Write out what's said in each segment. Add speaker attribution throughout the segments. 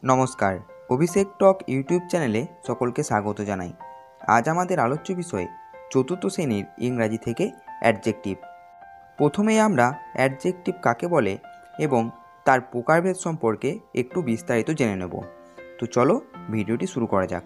Speaker 1: নমস্কার, অভিষেক টক ইউটিউব চ্যানেলে সকলকে স্বাগত জানাই। আজ আমাদের আলোচ্য বিষয় চতুর্থ শ্রেণীর ইংরাজি থেকে অ্যাডজেক্টিভ। প্রথমেই আমরা অ্যাডজেক্টিভ কাকে বলে এবং তার প্রকারভেদ সম্পর্কে একটু বিস্তারিত জেনে নেব। তো চলো ভিডিওটি শুরু করা যাক।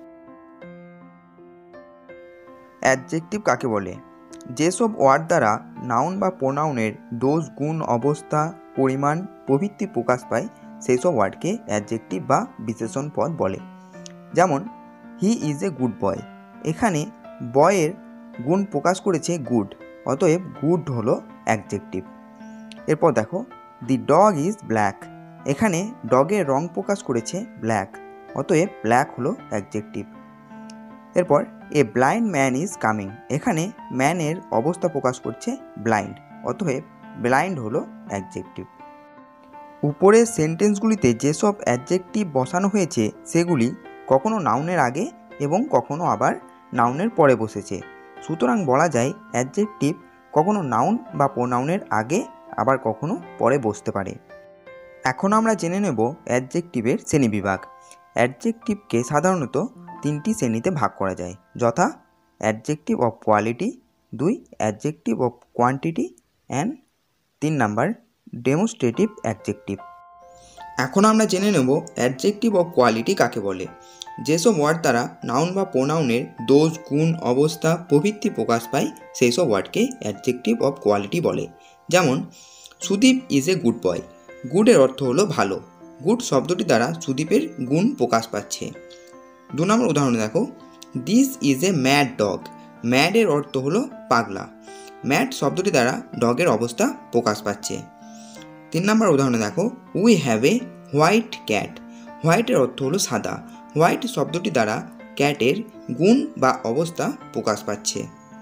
Speaker 1: অ্যাডজেক্টিভ কাকে বলে? যেসব ওয়ার্ড দ্বারা নাউন বা প্রোনাউনের দোষ, গুণ, অবস্থা, পরিমাণ প্রভৃতি প্রকাশ পায় সেই সব ওয়ার্ডকে অ্যাডজেক্টিভ বা বিশেষণ পদ বলে। যেমন হি ইজ এ গুড বয়, এখানে বয়ের গুণ প্রকাশ করেছে গুড, অতএব গুড হলো অ্যাডজেক্টিভ। এরপর দেখো দি ডগ ইজ ব্ল্যাক, এখানে ডগের রং প্রকাশ করেছে ব্ল্যাক, অতএব ব্ল্যাক হলো অ্যাডজেক্টিভ। এরপর a blind man is coming, এখানে ম্যানের অবস্থা প্রকাশ করছে ব্লাইন্ড, অতএব ব্লাইন্ড হলো অ্যাডজেক্টিভ। উপরের সেন্টেন্সগুলিতে যেসব অ্যাডজেক্টিভ বসানো হয়েছে সেগুলি কখনো নাউনের আগে এবং কখনো আবার নাউনের পরে বসেছে, সুতরাং বলা যায় অ্যাডজেক্টিভ কখনো নাউন বা প্রোনাউনের আগে আবার কখনো পরে বসতে পারে। এখন আমরা জেনে নেব অ্যাডজেক্টিভের শ্রেণীবিভাগ। অ্যাডজেক্টিভকে সাধারণত তিনটি শ্রেণীতে ভাগ করা যায়, যথা adjective of quality, 2 adjective of quantity and 3 number demonstrative adjective. এখন আমরা জেনে নেব অ্যাডজেক্টিভ অফ কোয়ালিটি কাকে বলে। যেসব ওয়ার্ড দ্বারা নাউন বা প্রোনাউনের দোষ, গুণ, অবস্থা প্রভৃতি প্রকাশ পায় সেই সব ওয়ার্ডকে অ্যাডজেক্টিভ অফ কোয়ালিটি বলে। যেমন Sudip is a good boy, গুডের অর্থ হলো ভালো, গুড শব্দটি দ্বারা সুদীপের গুণ প্রকাশ পাচ্ছে। 2 নম্বর উদাহরণে দেখো this is a mad dog, ম্যাডের অর্থ হলো পাগলা, ম্যাড শব্দটি দ্বারা ডগের অবস্থা প্রকাশ পাচ্ছে। 3 নম্বর উদাহরণে দেখো we have a white cat, হোয়াইটের অর্থ হলো সাদা, হোয়াইট শব্দটি দ্বারা ক্যাটের গুণ বা অবস্থা প্রকাশ পাচ্ছে।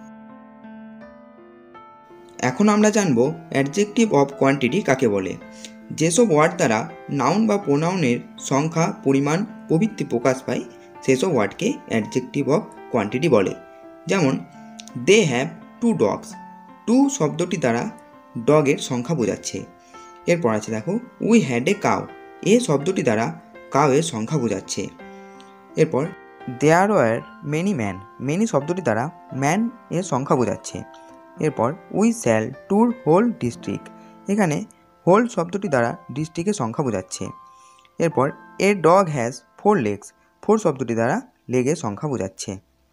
Speaker 1: এখন আমরা জানব অ্যাডজেক্টিভ অফ কোয়ান্টিটি কাকে বলে। যেসব ওয়ার্ড দ্বারা নাউন বা প্রোনাউনের সংখ্যা, পরিমাণ প্রভৃতি প্রকাশ পায় সেসব ওয়ার্ডকে অ্যাডজেক্টিভ অফ কোয়ান্টিটি বলে। যেমন দে হ্যাভ 2 ডগস, 2 শব্দটি দ্বারা ডগের সংখ্যা বোঝাচ্ছে। এরপর আছে দেখো we had a cow, a শব্দটি দ্বারা কাউয়ের সংখ্যা বোঝাচ্ছে। এরপর there were many man, many শব্দটি দ্বারা ম্যান এর সংখ্যা বোঝাচ্ছে। এরপর we shall tour whole district, এখানে হোল শব্দটি দ্বারা ডিস্ট্রিক্টের সংখ্যা বোঝাচ্ছে। এরপর এ ডগ হ্যাজ 4 লেগস, 4 শব্দটি দ্বারা লেগের সংখ্যা বোঝাচ্ছে।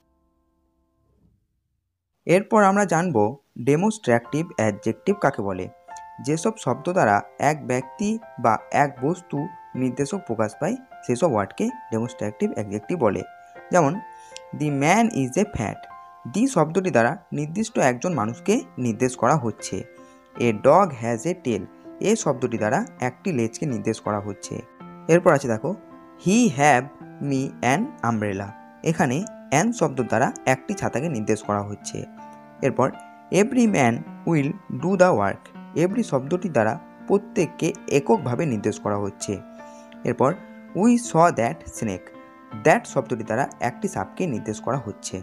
Speaker 1: এরপর আমরা জানব ডেমনস্ট্রেটিভ অ্যাডজেক্টিভ কাকে বলে। যেসব শব্দ দ্বারা এক ব্যক্তি বা এক বস্তু নির্দেশক প্রকাশ পায় সেসব ওয়ার্ডকে ডেমনস্ট্রেটিভ অ্যাডজেক্টিভ বলে। যেমন the man is a fat, the শব্দটি দ্বারা নির্দিষ্ট একজন মানুষকে নির্দেশ করা হচ্ছে। এ ডগ হ্যাজ এ টেল, এ শব্দটি দ্বারা একটি লেজকে নির্দেশ করা হচ্ছে। এরপর আছে দেখো he have me an umbrella, এখানে অ্যান শব্দ দ্বারা একটি ছাতাকে নির্দেশ করা হচ্ছে। এরপর every man will do the work, every শব্দটি দ্বারা প্রত্যেককে এককভাবে নির্দেশ করা হচ্ছে। এরপর we saw that snake, that শব্দটি দ্বারা একটি সাপকে নির্দেশ করা হচ্ছে।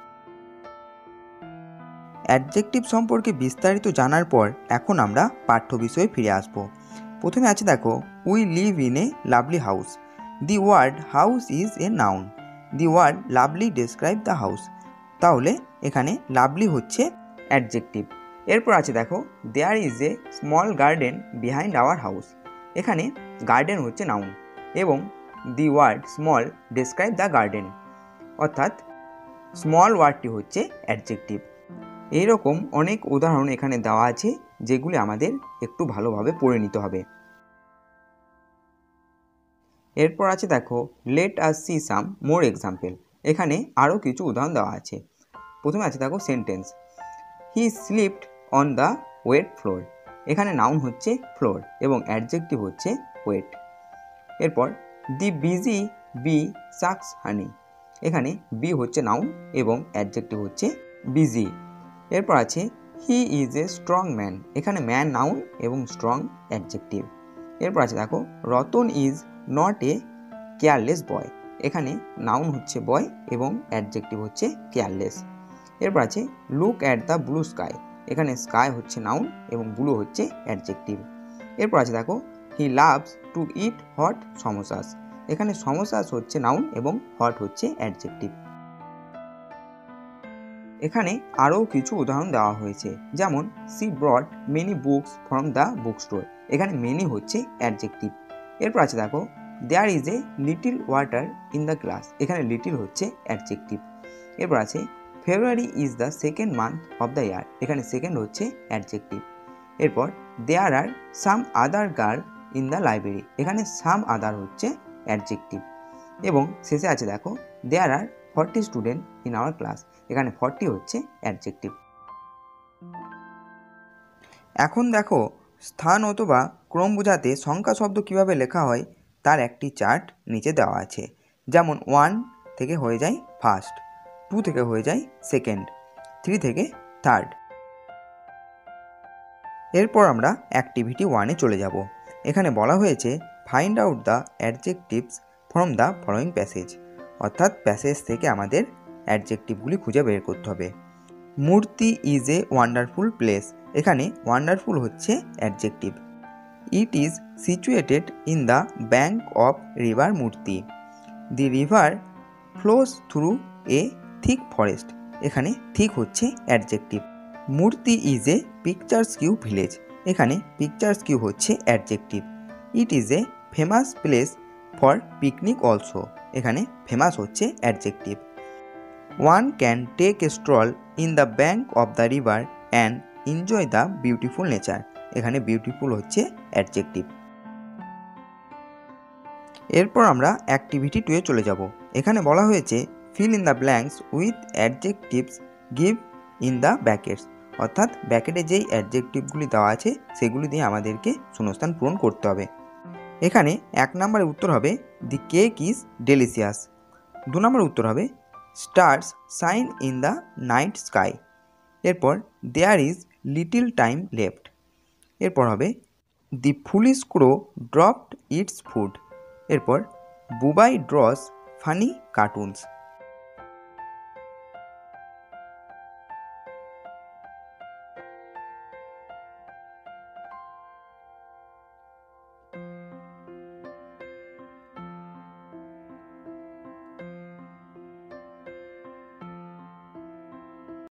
Speaker 1: অ্যাডজেক্টিভ সম্পর্কে বিস্তারিত জানার পর এখন আমরা পাঠ্য বিষয়ে ফিরে আসব। প্রথমে আছে দেখো we live in a lovely house, the word house is a noun, the word lovely describe the house, তাহলে এখানে লাভলি হচ্ছে অ্যাডজেক্টিভ। এরপর আছে দেখো there is a small garden behind our house, এখানে গার্ডেন হচ্ছে নাউন এবং the word small describe the garden, অর্থাৎ স্মল ওয়ার্ডটি হচ্ছে অ্যাডজেক্টিভ। এইরকম অনেক উদাহরণ এখানে দেওয়া আছে যেগুলি আমাদের একটু ভালোভাবে পড়ে নিতে হবে। এরপর আছে দেখো let us see some more example, এখানে আরও কিছু উদাহরণ দেওয়া আছে। প্রথমে আছে দেখো sentence he slipped on the wet floor, এখানে নাউন হচ্ছে ফ্লোর এবং অ্যাডজেক্টিভ হচ্ছে ওয়েট। এরপর the busy bee sucks honey, এখানে বি হচ্ছে নাউন এবং অ্যাডজেক্টিভ হচ্ছে বিজি। এরপর আছে he is a strong man, এখানে ম্যান নাউন এবং স্ট্রং অ্যাডজেক্টিভ। এরপর আছে দেখো Ratan is not a careless boy, এখানে নাউন হচ্ছে বয় এবং অ্যাডজেক্টিভ হচ্ছে কেয়ারলেস। এরপর আছে look at the blue sky, এখানে স্কাই হচ্ছে নাউন এবং ব্লু হচ্ছে অ্যাডজেক্টিভ। এরপর আছে দেখো he loves to eat hot samosas, এখানে সমসাস হচ্ছে নাউন এবং হট হচ্ছে অ্যাডজেক্টিভ। এখানে আরও কিছু উদাহরণ দেওয়া হয়েছে, যেমন she brought many books from the book store. এখানে মেনি হচ্ছে অ্যাডজেক্টিভ। এরপর আছে দেখো there is a little water in the glass. এখানে লিটিল হচ্ছে অ্যাডজেক্টিভ। এরপর আছে February is the second month of the year. এখানে সেকেন্ড হচ্ছে অ্যাডজেক্টিভ। এরপর there are some other girl in the library. এখানে সাম আদার হচ্ছে অ্যাডজেক্টিভ। এবং শেষে আছে দেখো there are 40 student in our class. এখানে 40 হচ্ছে অ্যাডজেক্টিভ। এখন দেখো স্থান অথবা ক্রম বোঝাতে সংখ্যা শব্দ কীভাবে লেখা হয় তার একটি চার্ট নিচে দেওয়া আছে। যেমন 1 থেকে হয়ে যায় ফার্স্ট, 2 থেকে হয়ে যায় সেকেন্ড, 3 থেকে থার্ড। এরপর আমরা অ্যাক্টিভিটি 1-এ চলে যাব। এখানে বলা হয়েছে find out the adjectives from the following passage. অর্থাৎ প্যাসেজ থেকে আমাদের অ্যাডজেক্টিভগুলি খুঁজে বের করতে হবে। Murti is a wonderful place. এখানে ওয়ান্ডারফুল হচ্ছে adjective. It is situated in the bank of river Murti. The river flows through a thick forest. এখানে থিক হচ্ছে adjective. Murti is a picturesque village. এখানে পিকচারস্কিউ হচ্ছে adjective. It is a famous place for picnic also. এখানে famous হচ্ছে adjective. One can take a stroll in the bank of the river and enjoy the beautiful nature. এখানে beautiful হচ্ছে adjective. এরপর আমরা activity 2-এ চলে যাব। এখানে বলা হয়েছে fill in the blanks with adjectives give in the brackets. অর্থাৎ ব্র্যাকেটে যেই অ্যাডজেক্টিভগুলি দেওয়া আছে সেগুলি দিয়ে আমাদেরকে শূন্যস্থান পূরণ করতে হবে। এখানে 1 নম্বরের উত্তর হবে দি কেক ইজ ডেলিশিয়াস। 2 নম্বরের উত্তর হবে stars shine in the night sky. এরপর there is little time left. এরপর হবে the foolish crow dropped its food. এরপর বুবাই ড্রস ফানি কার্টুনস।